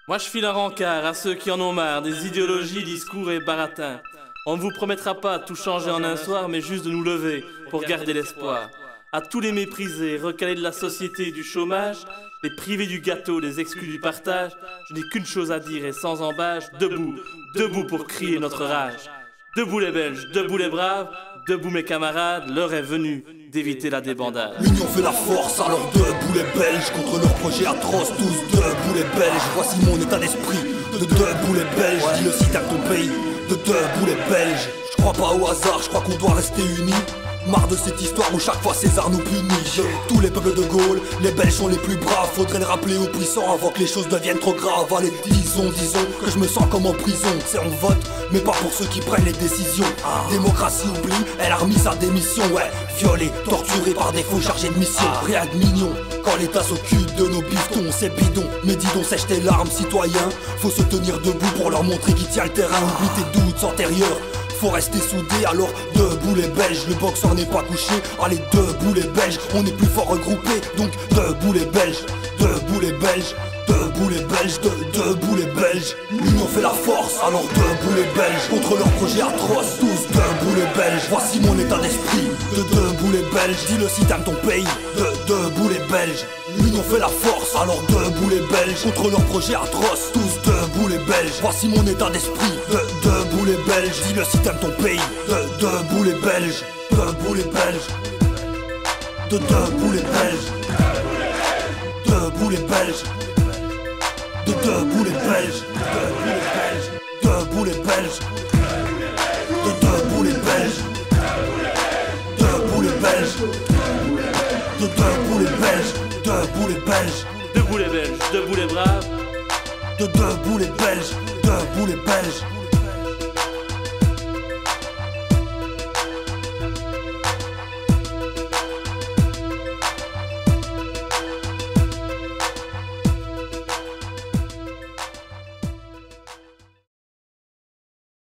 Moi je file un rencard à ceux qui en ont marre des idéologies, discours et baratins. On ne vous promettra pas de tout changer en un soir, mais juste de nous lever pour garder l'espoir. À tous les méprisés, recalés de la société et du chômage, les privés du gâteau, les exclus du partage, je n'ai qu'une chose à dire et sans embâche, debout, debout pour crier notre rage. Debout les Belges, debout les braves, debout mes camarades, l'heure est venue d'éviter la débandade. L'union fait la force, alors debout les Belges, contre leur projet atroce, tous debout les Belges. Voici mon état d'esprit, de debout les Belges, dis le site à ton pays, de debout les Belges. Je crois pas au hasard, je crois qu'on doit rester unis. Marre de cette histoire où chaque fois César nous punit. Tous les peuples de Gaulle, les Belges sont les plus braves. Faudrait le rappeler aux puissants avant que les choses deviennent trop graves. Allez, disons que je me sens comme en prison. C'est on vote, mais pas pour ceux qui prennent les décisions. Démocratie oublie, elle a remis sa démission. Ouais, violé, torturé par des faux chargés de mission. Rien de mignon, quand l'État s'occupe de nos bifetons, c'est bidon. Mais dis donc, sèche tes larmes, citoyen. Faut se tenir debout pour leur montrer qui tient le terrain. Oublie tes doutes antérieurs. Faut rester soudés, alors debout les Belges. Le boxeur n'est pas couché, allez debout les Belges. On est plus fort regroupés, donc debout les Belges. Debout les Belges, debout les Belges, debout les Belges. L'union fait la force, alors debout les Belges. Contre leur projet atroce, tous debout les Belges. Voici mon état d'esprit, de debout les Belges. Dis-le si t'aimes ton pays, debout les Belges. L'union fait la force, alors debout les Belges. Contre leur projet atroce, tous debout les Belges. Voici mon état d'esprit, debout les Belges. Dis-le si t'aimes ton pays, debout les Belges. Debout les Belges, debout les Belges. Debout les Belges, debout les Belges. Debout les Belges, debout les Belges. Debout les Belges, debout les Belges. Debout les Belges, debout les Belges, debout les braves, debout les Belges, debout les Belges.